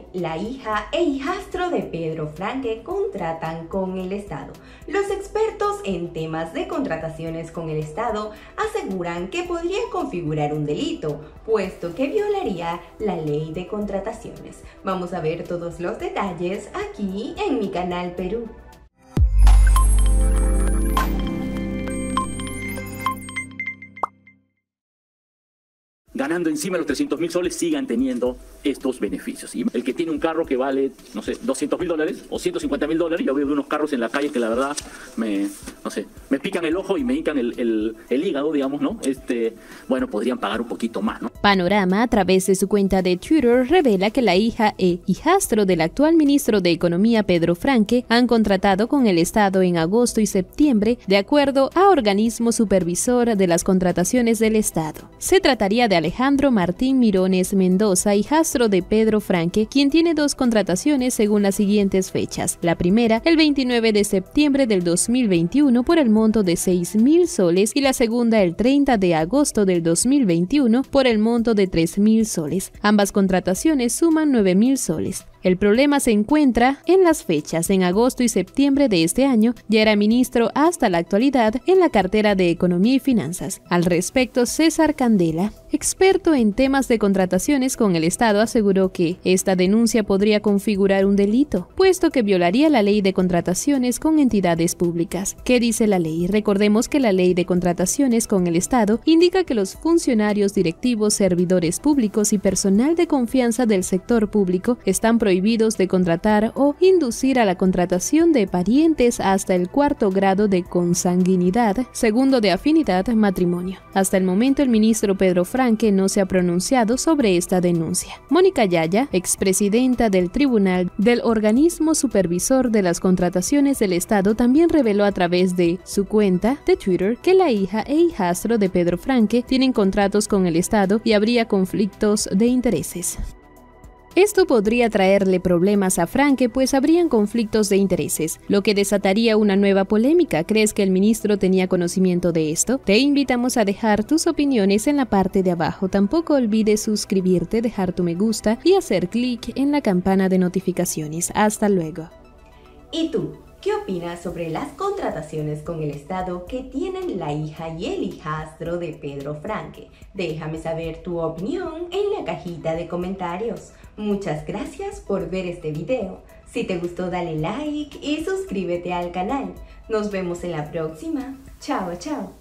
la hija e hijastro de Pedro Franque contratan con el Estado. Los expertos en temas de contrataciones con el Estado aseguran que podría configurar un delito, puesto que violaría la ley de contrataciones. Vamos a ver todos los detalles aquí en mi canal Perú. Ganando encima de los 300.000 soles, sigan teniendo estos beneficios. Y el que tiene un carro que vale, no sé, $200.000 o $150.000, yo veo unos carros en la calle que la verdad me pican el ojo y me hincan el hígado, digamos, ¿no? Bueno, podrían pagar un poquito más, ¿no? Panorama, a través de su cuenta de Twitter, revela que la hija e hijastro del actual ministro de Economía Pedro Franque han contratado con el Estado en agosto y septiembre, de acuerdo a Organismo Supervisor de las Contrataciones del Estado. Se trataría de Alejandro Martín Mirones Mendoza, hijastro de Pedro Franque, quien tiene dos contrataciones según las siguientes fechas. La primera, el 29 de septiembre del 2021 por el monto de 6.000 soles y la segunda el 30 de agosto del 2021 por el monto de 3.000 soles. Ambas contrataciones suman 9.000 soles. El problema se encuentra en las fechas. En agosto y septiembre de este año ya era ministro hasta la actualidad en la cartera de Economía y Finanzas. Al respecto, César Candela, experto en temas de contrataciones con el Estado, aseguró que esta denuncia podría configurar un delito, puesto que violaría la ley de contrataciones con entidades públicas. ¿Qué dice la ley? Recordemos que la ley de contrataciones con el Estado indica que los funcionarios directivos, servidores públicos y personal de confianza del sector público están prohibidos de contratar o inducir a la contratación de parientes hasta el 4º grado de consanguinidad, 2º de afinidad, matrimonio. Hasta el momento el ministro Pedro Franque no se ha pronunciado sobre esta denuncia. Mónica Yaya, expresidenta del Tribunal del Organismo Supervisor de las Contrataciones del Estado, también reveló a través de su cuenta de Twitter que la hija e hijastro de Pedro Franque tienen contratos con el Estado y habría conflictos de intereses. Esto podría traerle problemas a Franque, pues habrían conflictos de intereses, lo que desataría una nueva polémica. ¿Crees que el ministro tenía conocimiento de esto? Te invitamos a dejar tus opiniones en la parte de abajo. Tampoco olvides suscribirte, dejar tu me gusta y hacer clic en la campana de notificaciones. Hasta luego. ¿Y tú? ¿Qué opinas sobre las contrataciones con el Estado que tienen la hija y el hijastro de Pedro Franque? Déjame saber tu opinión en la cajita de comentarios. Muchas gracias por ver este video. Si te gustó, dale like y suscríbete al canal. Nos vemos en la próxima. Chao, chao.